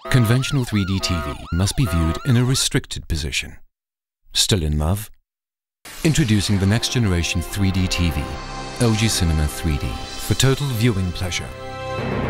Conventional 3D TV must be viewed in a restricted position. Still in love? Introducing the next generation 3D TV, LG Cinema 3D, for total viewing pleasure.